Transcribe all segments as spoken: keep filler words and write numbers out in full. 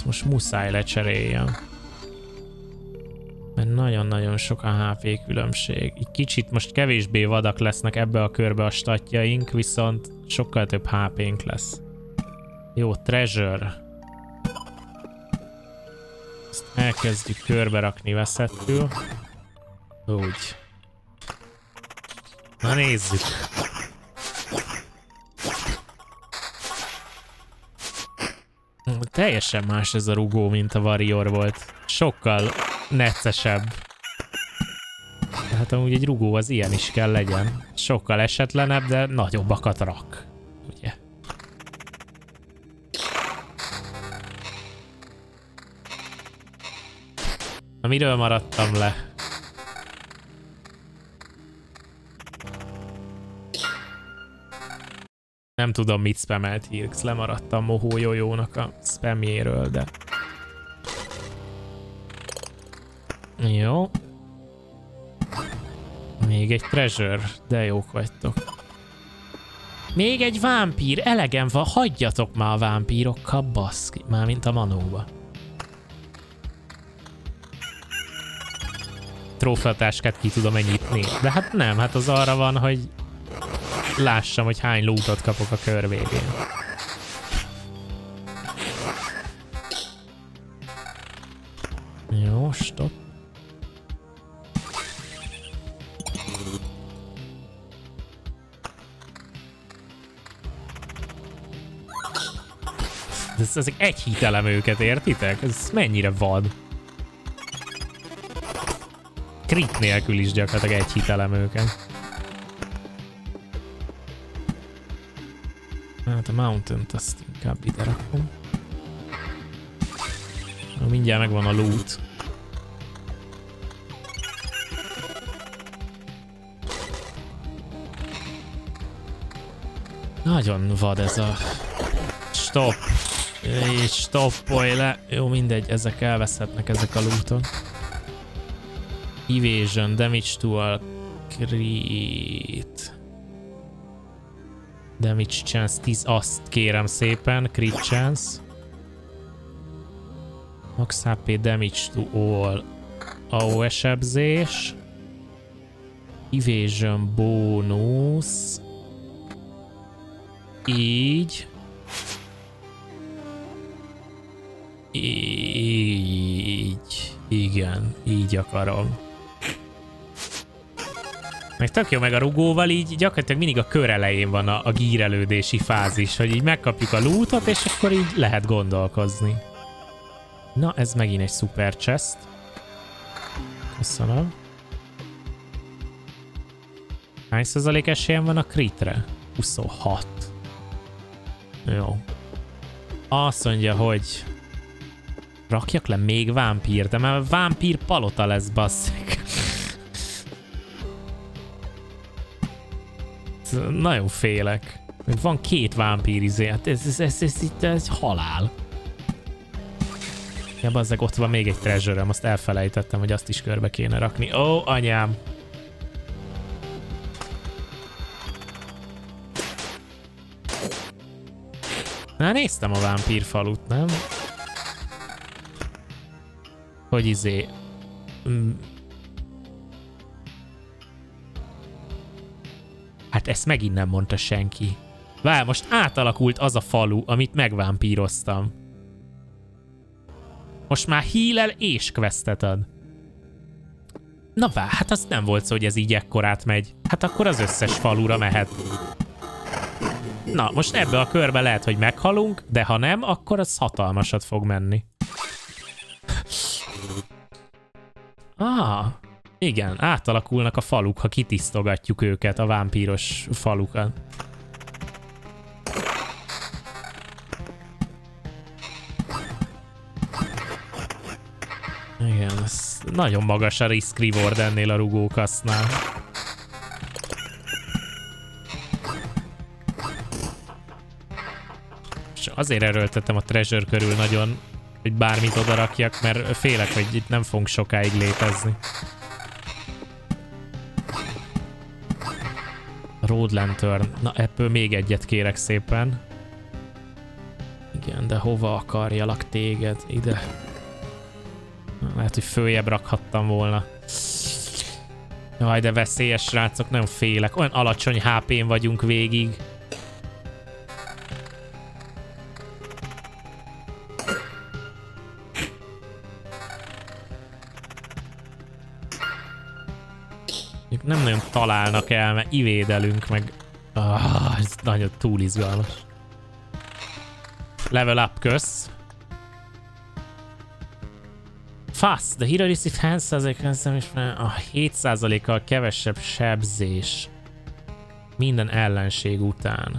most muszáj lecseréljem. Mert nagyon-nagyon sok a há pé különbség. Egy kicsit most kevésbé vadak lesznek ebbe a körbe a statjaink, viszont sokkal több há pénk lesz. Jó, treasure. Ezt elkezdjük körbe rakni veszettül. Úgy. Na nézzük. Teljesen más ez a rugó, mint a Warrior volt. Sokkal neccesebb. Tehát amúgy egy rugó az ilyen is kell legyen. Sokkal esetlenebb, de nagyobbakat rak. Ugye? Na, miről maradtam le? Nem tudom, mit spamelt Hirx, lemaradtam Mohó Jojónak a spamjéről, de... Jó. Még egy treasure, de jók vagytok. Még egy vámpír, elegem van, hagyjatok már a vámpírokkal, baszki, már mint a manóba. Trófeatáskát ki tudom nyitni, de hát nem, hát az arra van, hogy lássam, hogy hány lootot kapok a kör végén. Jó, stop. Ez, ezek egy hitelem őket, értitek? Ez mennyire vad? Crit nélkül is gyakorlatilag egy hitelem őket. Hát a Mountain-t azt inkább ide rakom. Mindjárt megvan a loot. Nagyon vad ez a... Stop! És stoppolj le! Jó, mindegy, ezek elveszhetnek, ezek a lootok. Evasion, damage to a crit. Damage chance tíz, azt kérem szépen, crit chance. Max há pé damage to all. á o e sebzés. Evasion bónusz. Így. Így. Igen, így akarom. Meg tök jó, meg a rugóval így gyakorlatilag mindig a kör elején van a, a gírelődési fázis, hogy így megkapjuk a lootot, és akkor így lehet gondolkozni. Na, ez megint egy super chest. Köszönöm. Hány százalék esélyem van a critre? huszonhat. Jó. Azt mondja, hogy rakjak le még vámpírt, de már vámpír palota lesz, basszik. Nagyon félek. Van két vámpír izé, hát ez, ez, ez, ez, ez, ez halál. Ja, bazzeg, ott van még egy treasure-öm, azt elfelejtettem, hogy azt is körbe kéne rakni. Ó, anyám! Na, néztem a vámpír falut, nem? Hogy izé... Mm. Hát ezt megint nem mondta senki. Várj, most átalakult az a falu, amit megvámpíroztam. Most már heal-el és questet ad. Na várj, hát az nem volt szó, hogy ez így ekkorát megy. Hát akkor az összes falura mehet. Na, most ebbe a körbe lehet, hogy meghalunk, de ha nem, akkor az hatalmasat fog menni. Ah, igen, átalakulnak a faluk, ha kitisztogatjuk őket, a vámpíros falukat. Igen, ez nagyon magas a risk reward ennél a rugókasznál. És azért erőltettem a treasure körül nagyon, hogy bármit oda rakjak, mert félek, hogy itt nem fogunk sokáig létezni. Road Lantern. Na, ebből még egyet kérek szépen. Igen, de hova akarjalak téged? Ide. Lehet, hogy följebb rakhattam volna. Jaj, de veszélyes, srácok, nem félek. Olyan alacsony há pén vagyunk végig. Nem nagyon találnak el, mert ivédelünk, meg... Ah, ez nagyon túl izgalmas. Level up, kösz. Fast, the hero receive hét százalékkal a hét százalékkal kevesebb sebzés minden ellenség után.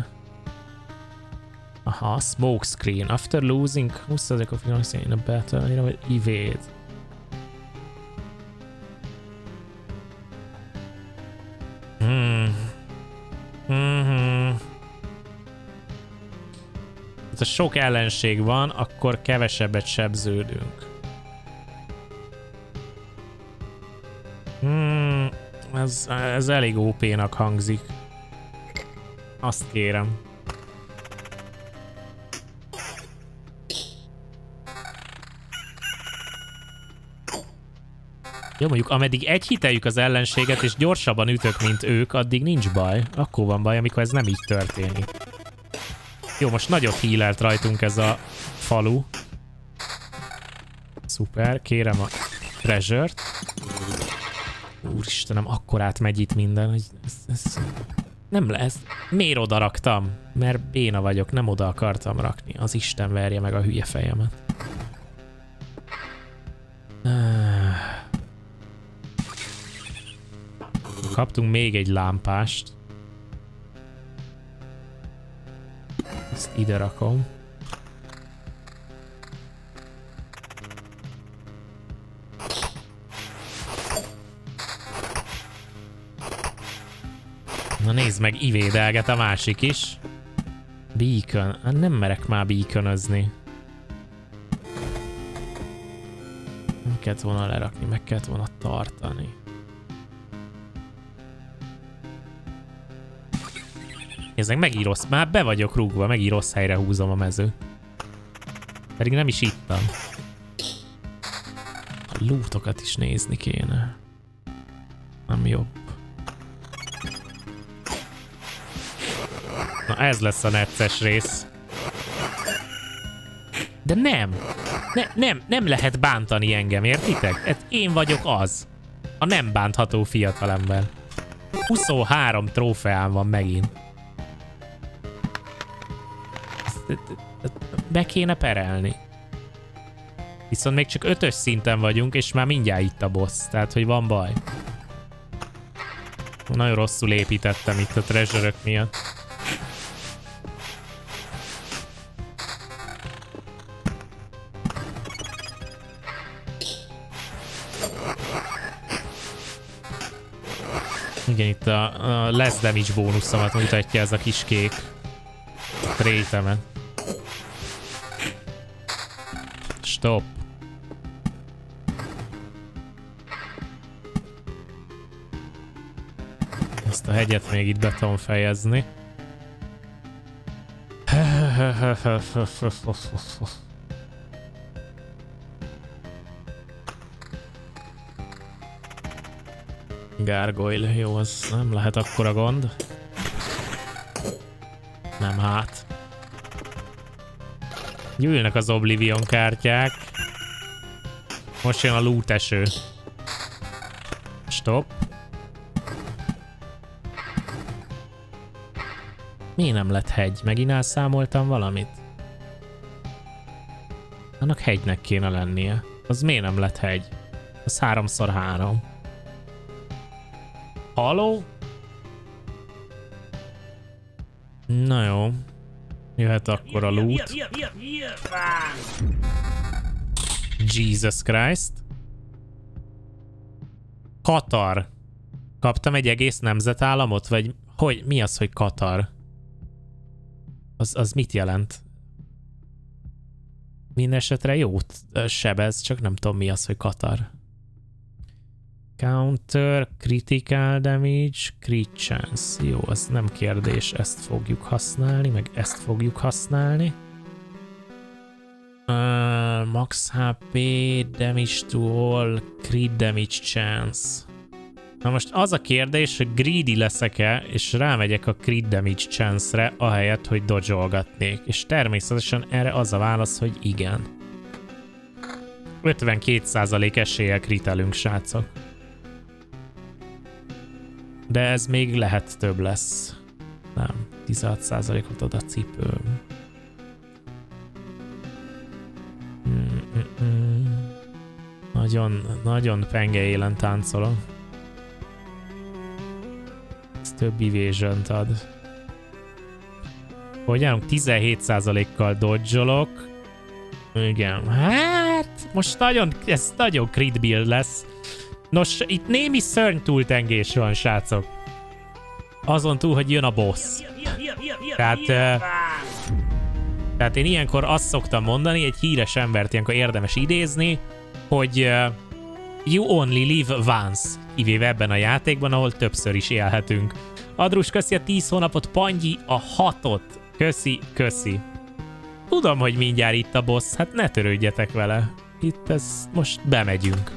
Aha, smoke screen. After losing húsz százalék of financing in a battle, vagy evade. Hmm. Mm-hmm. Ha sok ellenség van, akkor kevesebbet sebződünk. Hmm, ez, ez elég ó pénak hangzik. Azt kérem. Jó, mondjuk ameddig egy hiteljük az ellenséget és gyorsabban ütök, mint ők, addig nincs baj. Akkor van baj, amikor ez nem így történik. Jó, most nagyot healelt rajtunk ez a falu. Szuper, kérem a treasure-t. Úristenem, akkorát megy itt minden, hogy ez, ez nem lesz. Miért oda raktam? Mert béna vagyok, nem oda akartam rakni. Az Isten verje meg a hülye fejemet. Kaptunk még egy lámpást. Ezt ide rakom. Na nézd meg, ivédelget a másik is. Beacon. Nem merek már beaconözni. Nem kellett volna lerakni, meg kellett volna tartani. Nézd meg, megint rossz. Már be vagyok rúgva, megint rossz helyre húzom a mező. Pedig nem is ittam. A lootokat is nézni kéne. Nem jobb. Na ez lesz a necces rész. De nem! Ne, nem, nem lehet bántani engem, értitek? Hát én vagyok az. A nem bántható fiatalember. huszonhárom trófeám van megint. Be kéne perelni. Viszont még csak ötös szinten vagyunk, és már mindjárt itt a boss. Tehát, hogy van baj. Nagyon rosszul építettem itt a treasure-ök miatt. Igen, itt a, a less damage bónuszomat mutatja ez a kis kék trétemet. Stop. Ezt a hegyet még itt be tudom fejezni. Gargoyle, jó, az nem lehet akkora gond. Nem hát. Gyűlnek az Oblivion kártyák. Most jön a loot eső. Stop. Miért nem lett hegy? Megint elszámoltam valamit? Annak hegynek kéne lennie. Az miért nem lett hegy? Az háromszor három. Halló? Na jó. Jöhet akkor a loot. Jesus Christ. Katar. Kaptam egy egész nemzetállamot? Vagy hogy? Mi az, hogy Katar? Az, az mit jelent? Mindenesetre jót sebez, csak nem tudom mi az, hogy Katar. Counter, critical damage, crit chance. Jó, az nem kérdés, ezt fogjuk használni, meg ezt fogjuk használni. Uh, max há pé, damage to all, crit damage chance. Na most az a kérdés, hogy greedy leszek-e, és rámegyek a crit damage chance-re, ahelyett, hogy dodge-olgatnék. És természetesen erre az a válasz, hogy igen. ötvenkét százalék eséllyel kritelünk, srácok. De ez még lehet több lesz. Nem, tizenhat százalékot ad a cipőm. Mm-mm. Nagyon, nagyon penge élen táncolom. Ez több evasion-t ad. Hogy állunk? tizenhét százalékkal dodge-olok. Igen. Hát, most nagyon, ez nagyon crit build lesz. Nos, itt némi szörnytúltengés van, srácok. Azon túl, hogy jön a boss. Tehát... Uh, tehát én ilyenkor azt szoktam mondani, egy híres embert ilyenkor érdemes idézni, hogy uh, you only live once, kivéve ebben a játékban, ahol többször is élhetünk. Adrus, köszi a tíz hónapot, Pangyi a hatot. Köszi, köszi. Tudom, hogy mindjárt itt a boss, hát ne törődjetek vele. Itt ez most bemegyünk.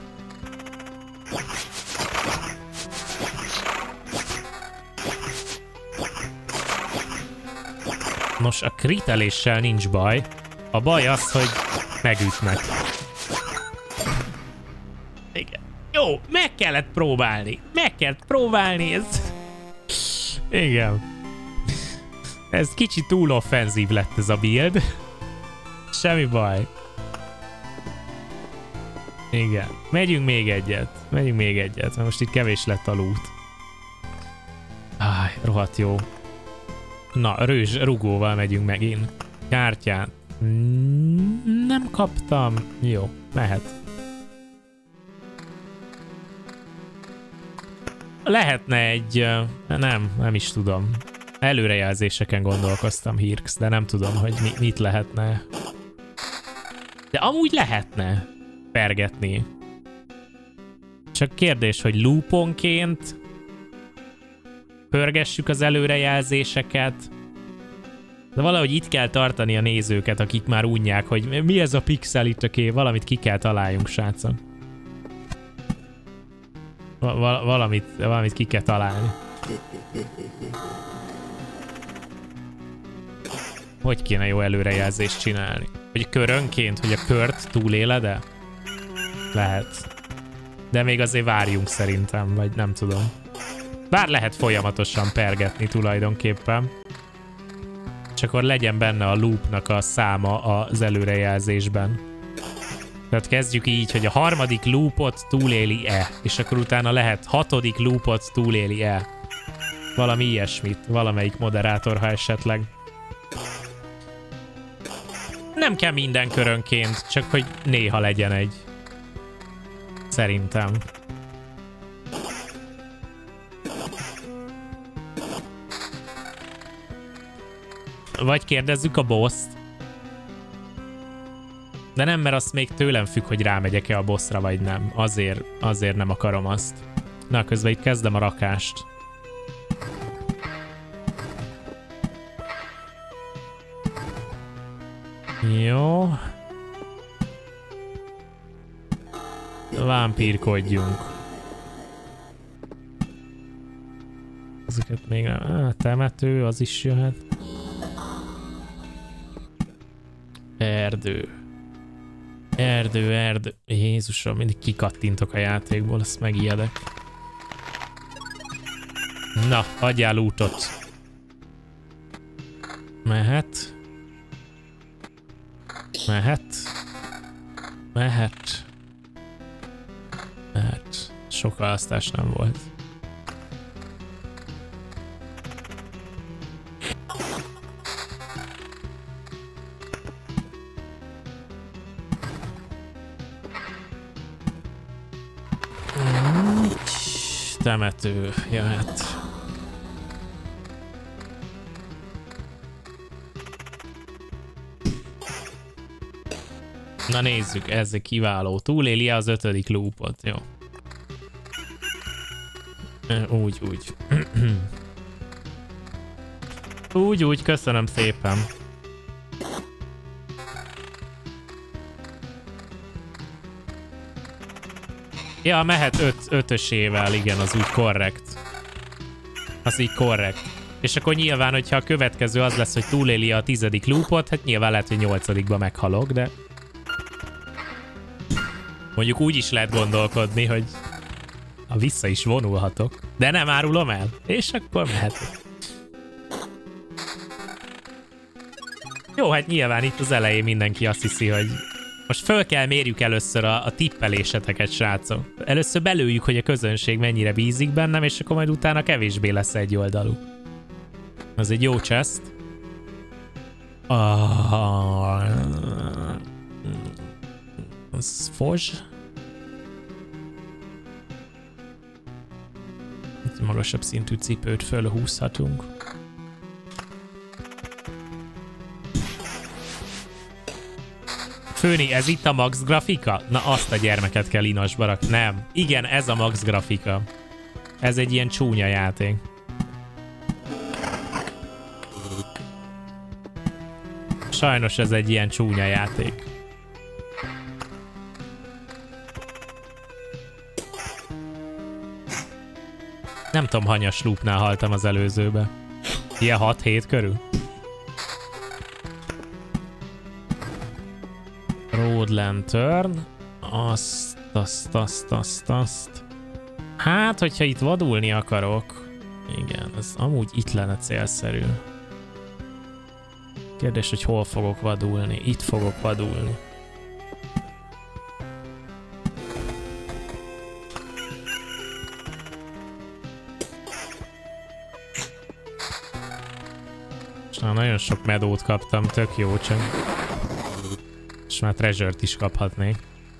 Nos, a kriteléssel nincs baj. A baj az, hogy megütnek. Igen. Jó, meg kellett próbálni. Meg kellett próbálni, ez... Igen. Ez kicsit túl offenzív lett ez a build. Semmi baj. Igen. Megyünk még egyet. Megyünk még egyet, mert most itt kevés lett a loot. Áj, rohadt jó. Na, rőzs, rugóval megyünk megint. Kártyán. Nem kaptam. Jó, mehet. Lehetne egy... Nem, nem is tudom. Előrejelzéseken gondolkoztam, Hirx, de nem tudom, hogy mi, mit lehetne. De amúgy lehetne pergetni. Csak kérdés, hogy looponként pörgessük az előrejelzéseket. De valahogy itt kell tartani a nézőket, akik már unják, hogy mi ez a pixel itt, oké, valamit ki kell találjunk, srácok. Val valamit, valamit ki kell találni. Hogy kéne jó előrejelzést csinálni? Hogy körönként, hogy a kört túléled-e? Lehet. De még azért várjunk szerintem, vagy nem tudom. Bár lehet folyamatosan pergetni tulajdonképpen. Csak akkor legyen benne a loopnak a száma az előrejelzésben. Tehát kezdjük így, hogy a harmadik loopot túléli-e, és akkor utána lehet hatodik loopot túléli-e. Valami ilyesmit, valamelyik moderátor, ha esetleg. Nem kell minden körönként, csak hogy néha legyen egy. Szerintem. Vagy kérdezzük a boss-t. De nem, mert azt még tőlem függ, hogy rámegyek-e a bossra, vagy nem. Azért, azért nem akarom azt. Na, közben itt kezdem a rakást. Jó. Vámpírkodjunk. Ezeket még nem... Á, temető, az is jöhet. Erdő. Erdő, erdő. Jézusom, mindig kikattintok a játékból, azt megijedek. Na, adjál lootot. Mehet. Mehet. Mehet. Mehet. Sok választás nem volt. Temető jöhet. Na nézzük, ez kiváló. Túléli az ötödik loopot, jó. Úgy, úgy. Úgy, úgy, köszönöm szépen. Ja, mehet öt, ötösével, igen, az úgy korrekt. Az így korrekt. És akkor nyilván, hogyha a következő az lesz, hogy túléli a tizedik loopot, hát nyilván lehet, hogy nyolcadikba meghalok, de... Mondjuk úgy is lehet gondolkodni, hogy... Ha vissza is vonulhatok. De nem árulom el. És akkor mehetek. Jó, hát nyilván itt az elején mindenki azt hiszi, hogy... Most föl kell mérjük először a, a tippeléseteket, srácok. Először belőjük, hogy a közönség mennyire bízik bennem, és akkor majd utána kevésbé lesz egy oldalú. Az egy jó chest. Ah, az fozs. Itt magasabb szintű cipőt fölhúzhatunk. Főni, ez itt a max grafika? Na azt a gyermeket kell inasba rak. Nem. Igen, ez a max grafika. Ez egy ilyen csúnya játék. Sajnos ez egy ilyen csúnya játék. Nem tudom, hanyas loopnál haltam az előzőbe. Ilyen hat-hét körül? Road Lantern. Azt, azt, azt, azt, azt. Hát, hogyha itt vadulni akarok. Igen, ez amúgy itt lenne célszerű. Kérdés, hogy hol fogok vadulni. Itt fogok vadulni. És nagyon sok medót kaptam, tök jó, csak... És már treasure-t is kaphatnék.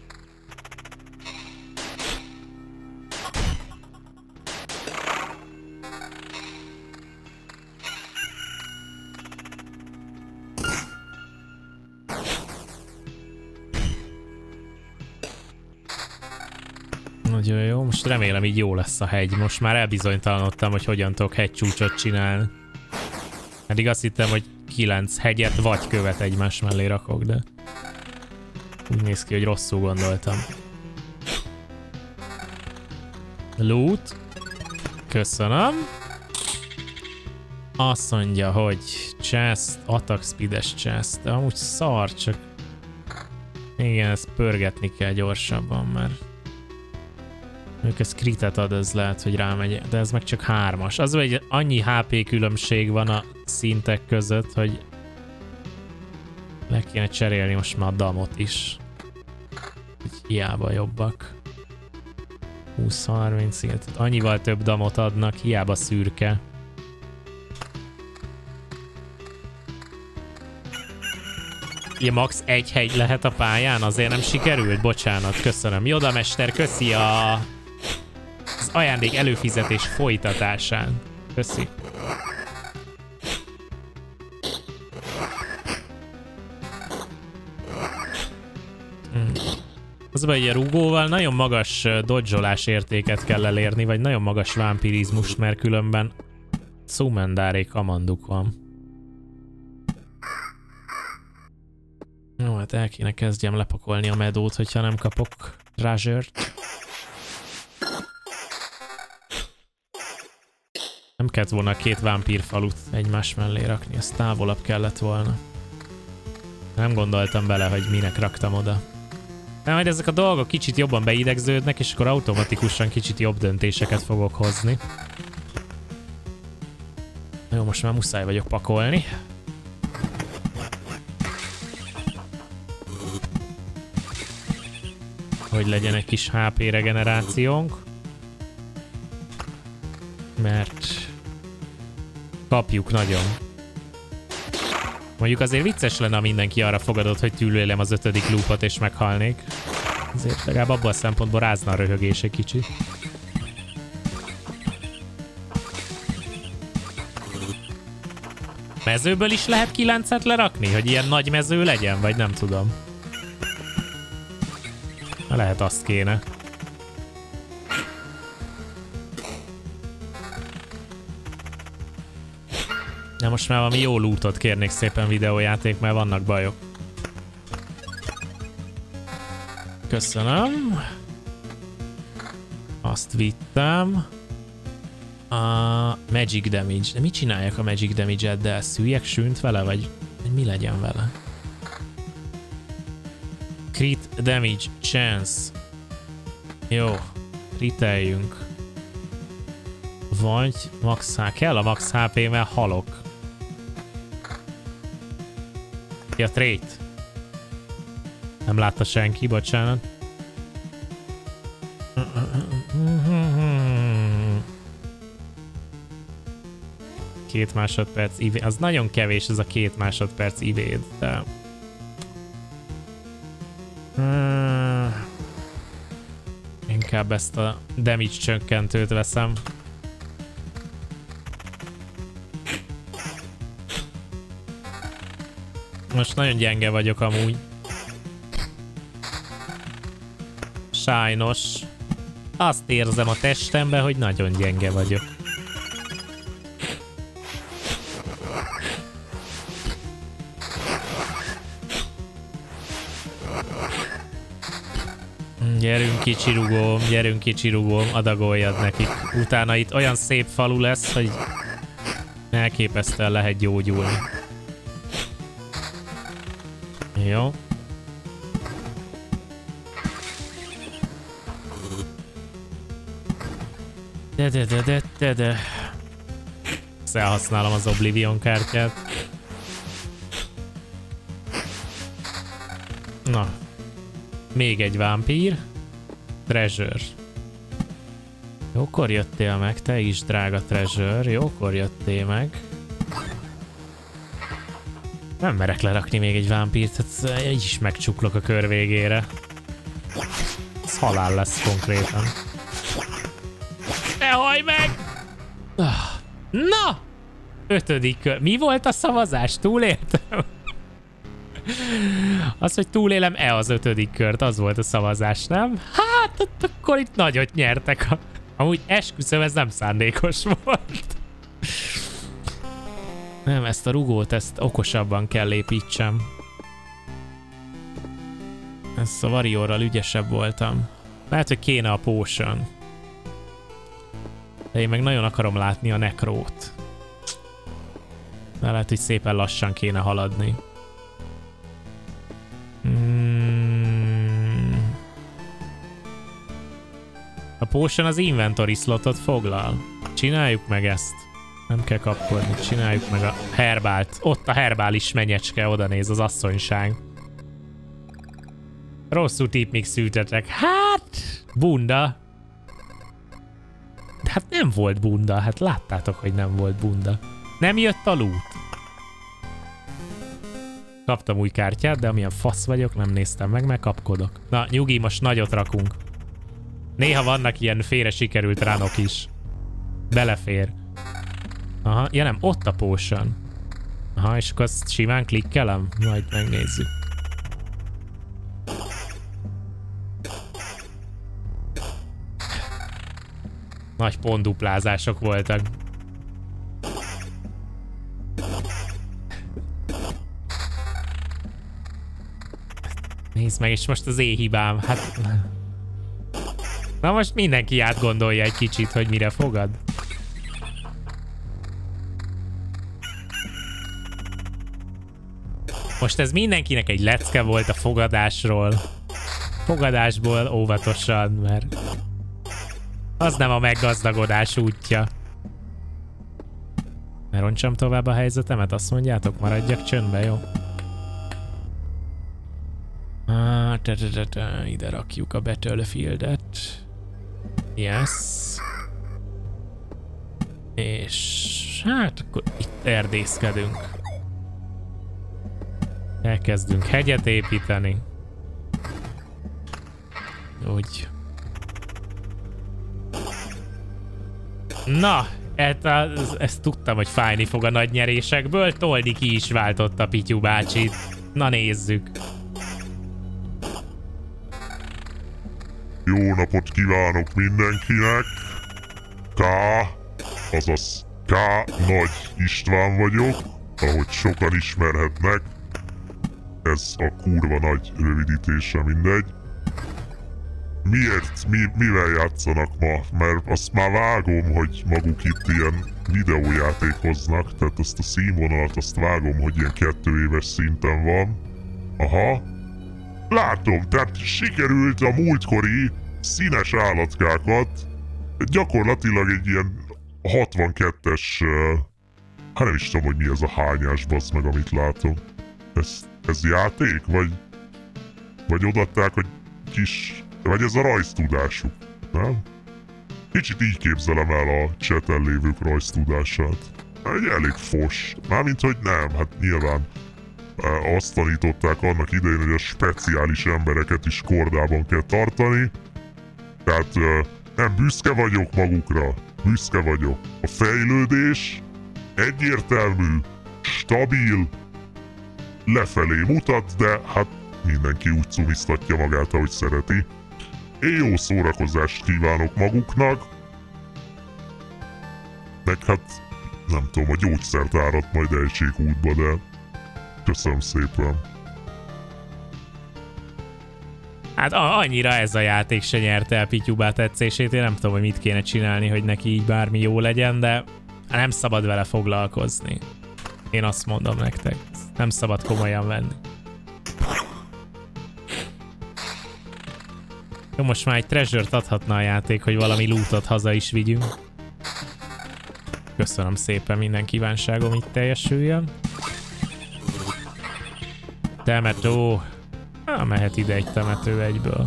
Nagyon jó, most remélem így jó lesz a hegy. Most már elbizonytalanodtam, hogy hogyan tudok hegycsúcsot csinálni. Eddig azt hittem, hogy kilenc hegyet vagy követ egymás mellé rakok, de... Úgy néz ki, hogy rosszul gondoltam. Loot. Köszönöm. Azt mondja, hogy chest, attack speedes chest. De amúgy szar, csak... Igen, ezt pörgetni kell gyorsabban, mert... Ők ez kritet ad, ez lehet, hogy rámegy, de ez meg csak hármas. Az, hogy annyi há pé különbség van a szintek között, hogy le kéne cserélni most már a damot is. Hogy hiába jobbak. húsz harminc, annyival több damot adnak, hiába szürke. Ilyen max egy hegy lehet a pályán, azért nem sikerült? Bocsánat, köszönöm. Joda mester, köszi a... az ajándék előfizetés folytatásán. Köszi. Hmm. Az baj, hogy a rúgóval nagyon magas dodge-olás értéket kell elérni, vagy nagyon magas vampirizmust, mert különben szumendárék kamanduk van. Jó, hát el kéne kezdjem lepakolni a medót, hogyha nem kapok treasure-t. Nem kellett volna a két vámpírfalut egymás mellé rakni, ez távolabb kellett volna. Nem gondoltam bele, hogy minek raktam oda. De majd ezek a dolgok kicsit jobban beidegződnek, és akkor automatikusan kicsit jobb döntéseket fogok hozni. Jó, most már muszáj vagyok pakolni. Hogy legyen egy kis há pé regenerációnk. Mert kapjuk nagyon. Mondjuk azért vicces lenne, ha mindenki arra fogadott, hogy túlélem az ötödik loopot és meghalnék. Azért legalább abban a szempontból rázna a röhögés egy kicsit. Mezőből is lehet kilencet lerakni? Hogy ilyen nagy mező legyen? Vagy nem tudom. Lehet azt kéne. Na most már valami jó lootot kérnék szépen videójáték, mert vannak bajok. Köszönöm. Azt vittem. A Magic Damage. De mit csináljak a Magic Damage-eddel? Szüljek sűnt vele, vagy mi legyen vele? Crit Damage Chance. Jó. Riteljünk. Vagy max há pé. Kell a max há pé, mert halok. Ki a trait? Nem látta senki, bocsánat. Két másodperc ivéd. Az nagyon kevés, ez a két másodperc ivéd, de... Inkább ezt a damage csökkentőt veszem. Most nagyon gyenge vagyok amúgy. Sajnos. Azt érzem a testemben, hogy nagyon gyenge vagyok. Gyerünk kicsi rugóm, gyerünk kicsi rugóm, adagoljad nekik. Utána itt olyan szép falu lesz, hogy elképesztően lehet gyógyulni. Jó. De de de de de de. Elhasználom az Oblivion kártyát. Na. Még egy vámpír. Treasure. Jókor jöttél meg, te is, drága Treasure. Jókor jöttél meg. Nem merek lerakni még egy vámpírt, tehát így is megcsuklok a kör végére. Ez halál lesz konkrétan. Ne hajj meg! Na! Ötödik kör. Mi volt a szavazás? Túléltem? Az, hogy túlélem-e az ötödik kört, az volt a szavazás, nem? Hát, akkor itt nagyot nyertek. Amúgy esküszöm, ez nem szándékos volt. Nem, ezt a rugót, ezt okosabban kell építsem. Ezt a Warriorral ügyesebb voltam. Lehet, hogy kéne a potion. De én meg nagyon akarom látni a nekrót. De lehet, hogy szépen lassan kéne haladni. Hmm. A potion az inventory slotot foglal. Csináljuk meg ezt. Nem kell kapkodni, csináljuk meg a herbált. Ott a herbális menyecske, oda néz az asszonyság. Rosszul tipmix szűtetek. Hát, bunda. De hát nem volt bunda, hát láttátok, hogy nem volt bunda. Nem jött a loot. Kaptam új kártyát, de amilyen fasz vagyok, nem néztem meg, mert kapkodok. Na, nyugi, most nagyot rakunk. Néha vannak ilyen félre sikerült ránok is. Belefér. Aha, ja nem, ott a potion. Aha, és akkor azt simán klikkelem? Majd megnézzük. Nagy pontduplázások voltak. Nézd meg, és most az én hibám. Hát... Na most mindenki átgondolja egy kicsit, hogy mire fogad. Most ez mindenkinek egy lecke volt a fogadásról. Fogadásból óvatosan, mert az nem a meggazdagodás útja. Ne roncsam tovább a helyzetemet, azt mondjátok, maradjak csöndbe, jó? Ah, te, te, te, te. Ide rakjuk a Battlefieldet. Yes. És hát akkor itt erdészkedünk. Elkezdünk hegyet építeni. Úgy. Na, ezt, ezt tudtam, hogy fájni fog a nagy nyerésekből. Toldi ki is váltotta Pityu bácsit. Na nézzük. Jó napot kívánok mindenkinek! K, azaz K. Nagy István vagyok, ahogy sokan ismerhetnek. Ez a kurva nagy rövidítése, mindegy. miért, mi, mivel játszanak ma, mert azt már vágom, hogy maguk itt ilyen videójátékoznak, tehát azt a színvonalat azt vágom, hogy ilyen kettő éves szinten van. Aha. Látom, tehát sikerült a múltkori színes állatkákat gyakorlatilag egy ilyen hatvankettes, hát nem is tudom, hogy mi ez a hányás, bassz meg, amit látom. Ez, ez játék? Vagy, vagy odaadták, hogy kis... Vagy ez a rajztudásuk, nem? Kicsit így képzelem el a chaten lévők rajztudását. Egy elég fos. Mármint, hogy nem, hát nyilván azt tanították annak idején, hogy a speciális embereket is kordában kell tartani. Tehát nem büszke vagyok magukra, büszke vagyok. A fejlődés egyértelmű, stabil, lefelé mutat, de hát mindenki úgy cumiztatja magát, ahogy szereti. Én jó szórakozást kívánok maguknak. Meg hát nem tudom, a gyógyszertárat majd ejtsék útba, de köszönöm szépen. Hát annyira ez a játék se nyerte el Pityubá tetszését, én nem tudom, hogy mit kéne csinálni, hogy neki így bármi jó legyen, de nem szabad vele foglalkozni. Én azt mondom nektek, nem szabad komolyan venni. Jó, most már egy treasure-t adhatna a játék, hogy valami lootot haza is vigyünk. Köszönöm szépen, minden kívánságom itt teljesüljön. Temető. Ah, mehet ide egy temető egyből.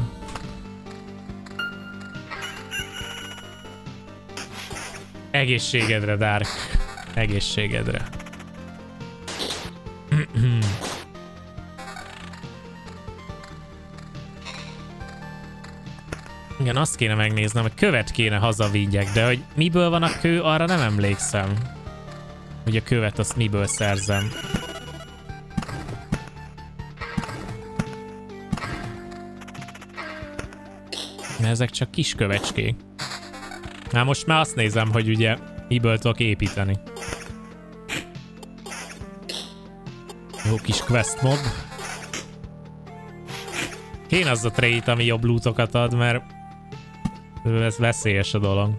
Egészségedre, Dark. Egészségedre. Igen, azt kéne megnéznem, hogy követ kéne hazavigyek, de hogy miből van a kő, arra nem emlékszem. Hogy a követ azt miből szerzem. Mert ezek csak kis kövecskék. Hát most már azt nézem, hogy ugye miből tudok építeni. Jó kis quest mob. Kéne az a trait, ami jobb lootokat ad, mert ez veszélyes a dolog.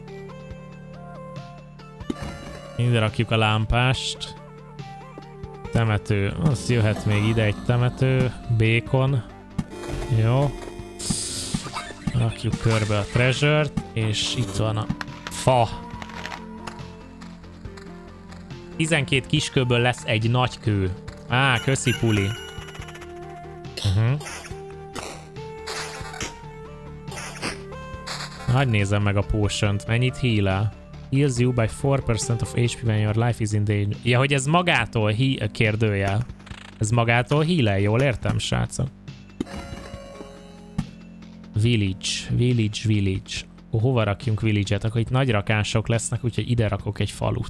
Ide rakjuk a lámpást. Temető. Azt jöhet még ide egy temető. Bacon. Jó. Rakjuk körbe a treasure-t, és itt van a fa. tizenkét kiskőből lesz egy nagy kő. Á, köszi puli. Uh-huh. Hadd nézzem meg a potion-t. Mennyit heal-el? Heals you by four percent of há pé when your life is in danger. Ja, hogy ez magától he- kérdőjel. Ez magától heal-el, jól értem, srácok? Village, village, village. Ó, hova rakjunk village-et? Akkor itt nagy rakások lesznek, úgyhogy ide rakok egy falut.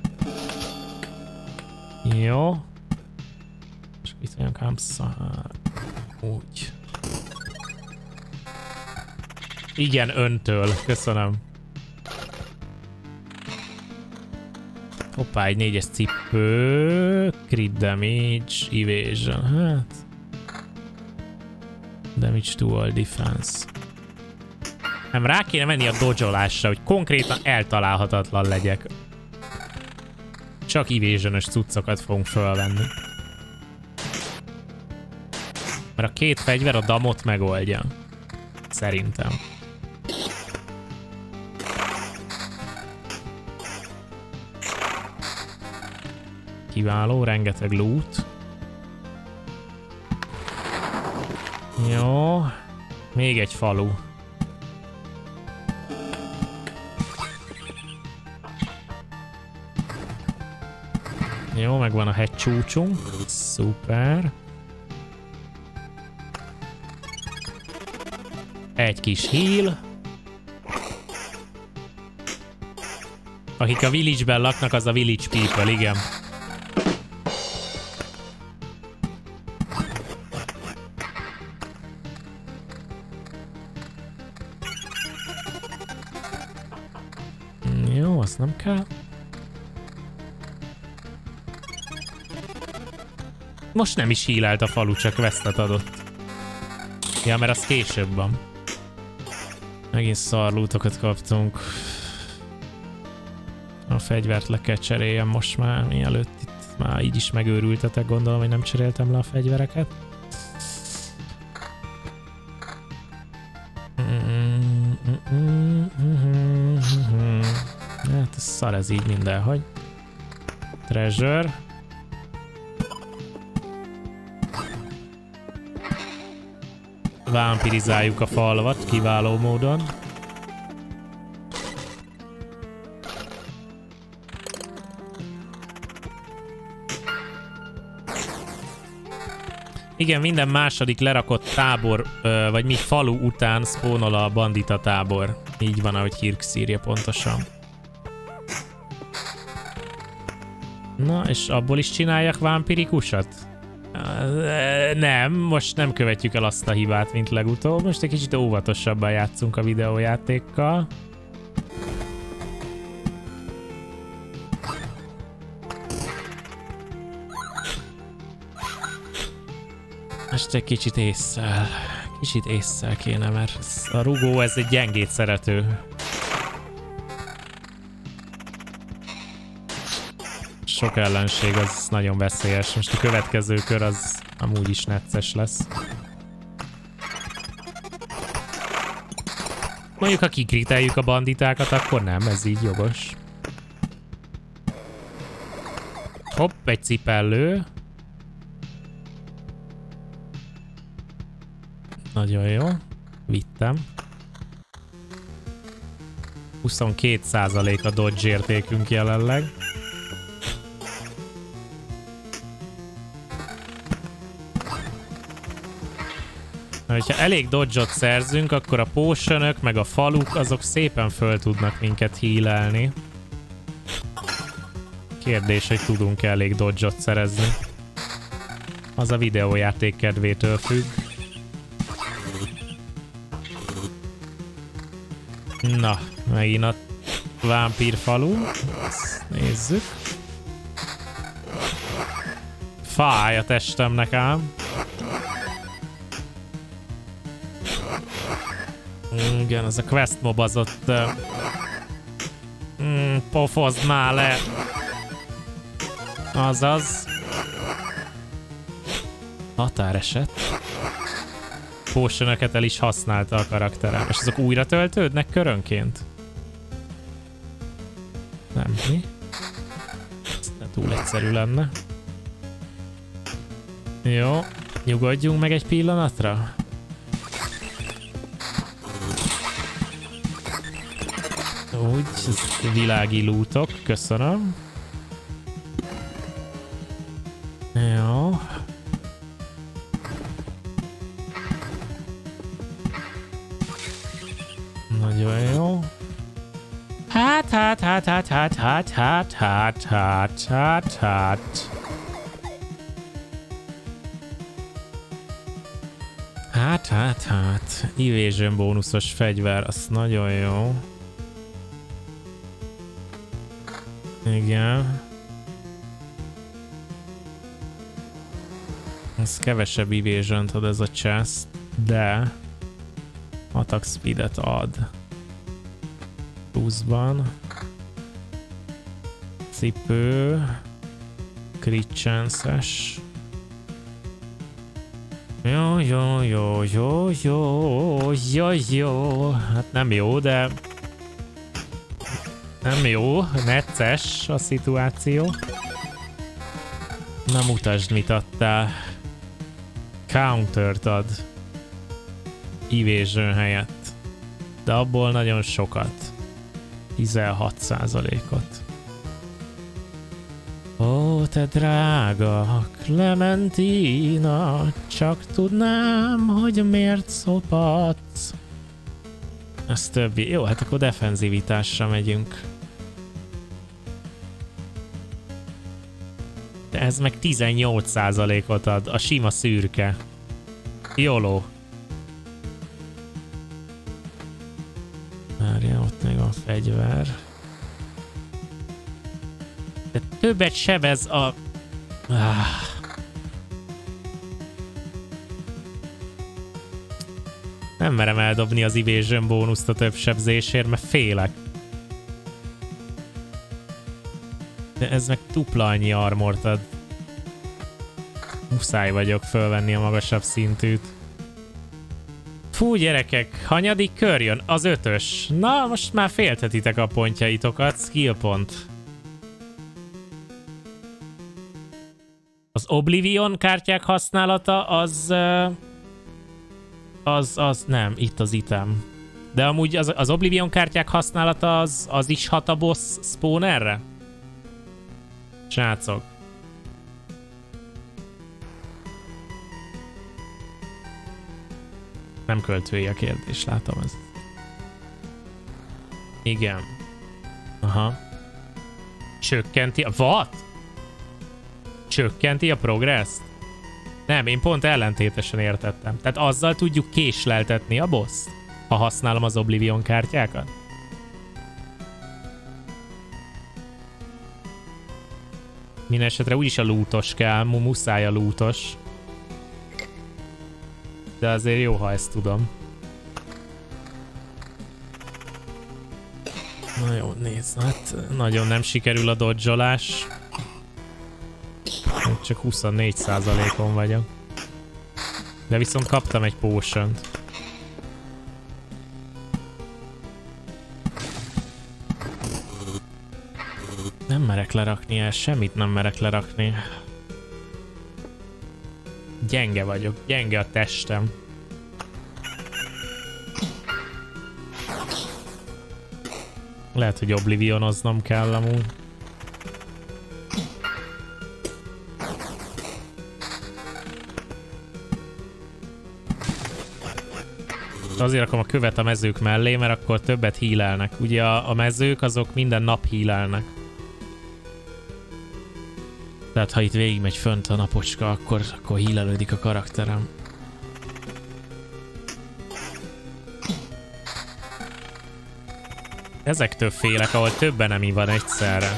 Jó. És itt olyan campsite. Úgy. Igen, öntől. Köszönöm. Hoppá, egy négyes cipő. Crit damage, evasion. Hát... Damage to all defense. Nem, rá kéne menni a dodge-olásra, hogy konkrétan eltalálhatatlan legyek. Csak evasion-ös cuccokat fogunk fölvenni. Mert a két fegyver a damot megoldja. Szerintem. Kiváló, rengeteg loot. Jó. Még egy falu. Jó, megvan a hegycsúcsunk. Szuper. Egy kis heal. Akik a village-ben laknak, az a village people, igen. Jó, azt nem kell. Most nem is healelt a falu, csak questet adott. Ja, mert az később van. Megint szarlútokat kaptunk. A fegyvert le kell cseréljem most már, mielőtt itt már így is megőrültetek, gondolom, hogy nem cseréltem le a fegyvereket. Hát ez szar ez így mindenhogy. Treasure. Vámpirizáljuk a falvat kiváló módon. Igen, minden második lerakott tábor, vagy mi falu után spawnol a bandita tábor. Így van, ahogy Hirx írja pontosan. Na, és abból is csináljak vámpirikusat? Nem, most nem követjük el azt a hibát, mint legutóbb. Most egy kicsit óvatosabban játszunk a videójátékkal. Most egy kicsit ésszel. Kicsit ésszel kéne, mert a rugó ez egy gyengét szerető. Sok ellenség, az nagyon veszélyes. Most a következő kör az amúgy is necces lesz. Mondjuk, ha kikriteljük a banditákat, akkor nem, ez így jogos. Hopp, egy cipellő. Nagyon jó. Vittem. huszonkét százalék a dodge értékünk jelenleg. Ha elég dodge-ot szerzünk, akkor a potionök meg a faluk azok szépen föl tudnak minket healelni. Kérdés, hogy tudunk-e elég dodge-ot szerezni. Az a videójáték kedvétől függ. Na, megint a vámpír falu. Ezt nézzük. Fáj a testemnek ám. Igen, az a quest mob az ott... Uh, mm, pofozd már le! Azaz. Határeset. Potionöket el is használta a karakterem. És azok újra töltődnek körönként? Nem, mi? Ez ne túl egyszerű lenne. Jó, nyugodjunk meg egy pillanatra. Úgy, ez világi lootok, köszönöm. Jó. Nagyon jó. Hát, hát, hát, hát, hát, hát, hát, hát, hát, hát, hát. Hát, hát, hát. Evasion bónuszos fegyver, az nagyon jó. Igen. Ez kevesebb evasion-t ad ez a chest, de attack speed-et ad. Pluszban. Cipő. Crit chance-es. Jó, jó, jó, jó, jó, jó, jó. Hát nem jó, de... Nem jó, necces a szituáció. Na mutasd, mit adtál. Countert ad. Evasion helyett. De abból nagyon sokat. tizenhat százalékot. Ó, te drága Clementina, csak tudnám, hogy miért szopatsz. Ez többi. Jó, hát akkor defenzivitásra megyünk. De ez meg tizennyolc százalékot ad, a sima szürke. Jóló. Várja, ott még a fegyver. De többet sebez a... Ah. Nem merem eldobni az evasion bónuszt a több sebzésért, mert félek. De ez meg dupla annyi armort ad. Muszáj vagyok fölvenni a magasabb szintűt. Fú, gyerekek, hanyadik kör jön? Az ötös. Na, most már féltetitek a pontjaitokat. Skill pont. Az Oblivion kártyák használata az... Az, az nem, itt az item. De amúgy az, az Oblivion kártyák használata az, az is hat a boss spawnerre? Srácok. Nem költői a kérdés, látom ezt. Igen. Aha. Csökkenti a... What? Csökkenti a progresszt? Nem, én pont ellentétesen értettem. Tehát azzal tudjuk késleltetni a boss, ha használom az Oblivion kártyákat? Mindenesetre úgyis a lootos kell, muszáj a lootos. De azért jó, ha ezt tudom. Na jó, nézd, hát nagyon nem sikerül a dodge-olás. Csak huszonnégy százalékon vagyok. De viszont kaptam egy potion-t. Nem merek lerakni el, semmit nem merek lerakni. Gyenge vagyok, gyenge a testem. Lehet, hogy oblivionoznom kell amúgy. Azért rakom a követ a mezők mellé, mert akkor többet healelnek. Ugye a, a mezők azok minden nap healelnek. Tehát ha itt végigmegy fönt a napocska, akkor, akkor healelődik a karakterem. Ezektől félek, ahol többen nem van egyszerre.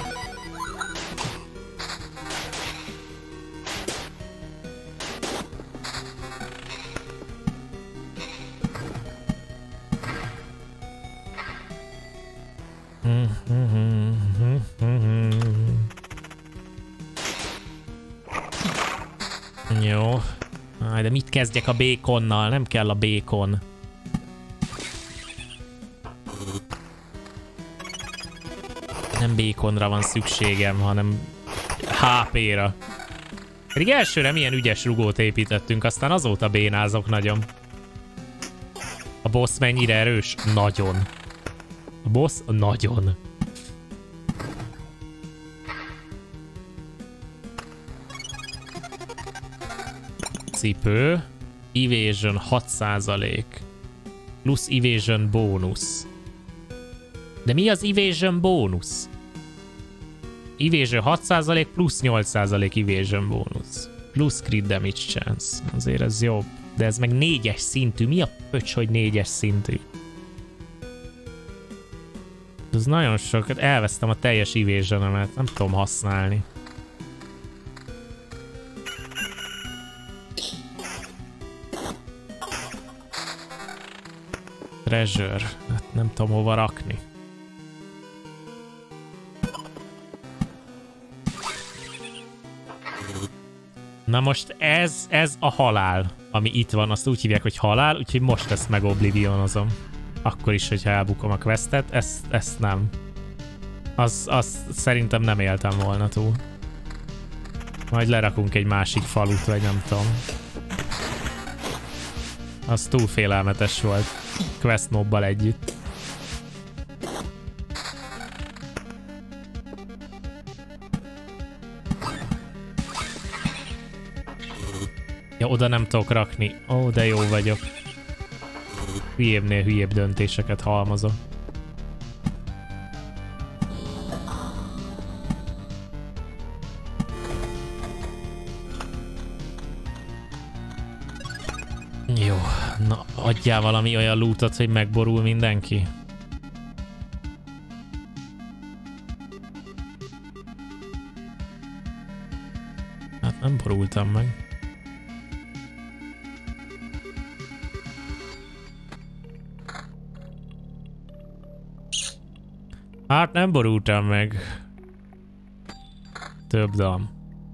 Jó. Aj, de mit kezdjek a békonnal? Nem kell a békon. Nem békonra van szükségem, hanem há pé-ra. Pedig elsőre milyen ügyes rugót építettünk, aztán azóta bénázok nagyon. A boss mennyire erős? Nagyon. A boss? Nagyon. Cipő. Evasion hat százalék. Plusz evasion bónusz. De mi az evasion bónusz? Evasion hat százalék plusz nyolc százalék evasion bónusz. Plusz crit damage chance. Azért ez jobb. De ez meg négyes szintű. Mi a pöcs, hogy négyes szintű? Ez nagyon sok. Elvesztem a teljes evasionemet. Nem tudom használni. Treasure. Hát nem tudom hova rakni. Na most ez, ez a halál, ami itt van, azt úgy hívják, hogy halál, úgyhogy most ezt meg oblivionozom. Akkor is, hogyha elbukom a questet, ezt, ezt nem. Az, az szerintem nem éltem volna túl. Majd lerakunk egy másik falut, vagy nem tudom. Az túl félelmetes volt. Quest mobbal együtt. Ja, oda nem tudok rakni. Ó, de jó vagyok. Hülyébbnél hülyébb döntéseket halmozok. Jó, na adjál valami olyan lootot, hogy megborul mindenki. Hát nem borultam meg. Hát nem borultam meg. Több dam.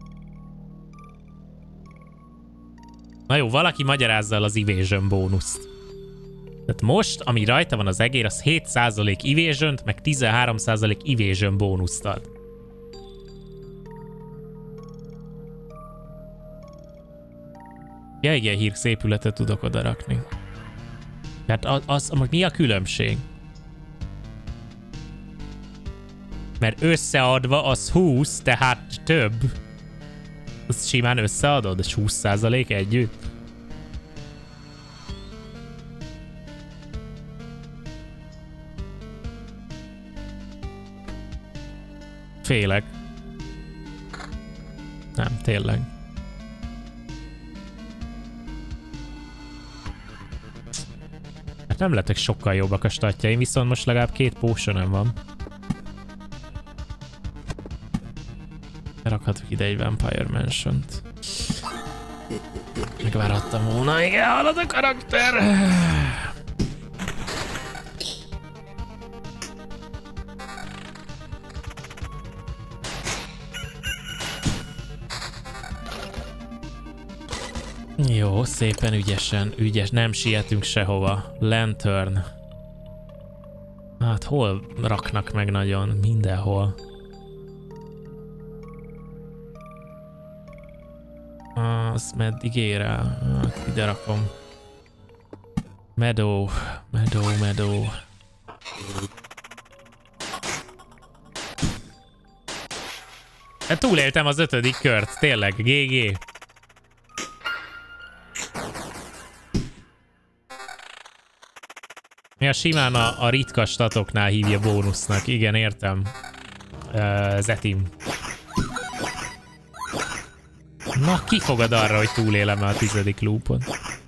Na jó, valaki magyarázza el az evasion bónuszt. Tehát most, ami rajta van az egér, az hét százalék evasion-t, meg tizenhárom százalék evasion bónuszt ad. Ja, igen, hírszépületet tudok oda rakni. Tehát az, az, az, mi a különbség? Mert összeadva az húsz, tehát több. Azt simán összeadod, és húsz százalék együtt. Félek. Nem, tényleg. Hát nem lettek sokkal jobbak a statjaim, viszont most legalább két potionom van. Rakhatok ide egy Vampire Mansion-t. Megvárhattam volna, igen, halad a karakter! Jó, szépen ügyesen, ügyes, nem sietünk sehova. Lantern. Hát hol raknak meg nagyon? Mindenhol. Az meddig ér el? Hát ide rakom. Meadow, Meadow, Meadow. Hát túléltem az ötödik kört, tényleg, gé gé. Mi a simán a, a ritka statoknál hívja bónusznak, igen, értem. Uh, Zetim. Na, ki fogad arra, hogy túlélem a tizedik loopon?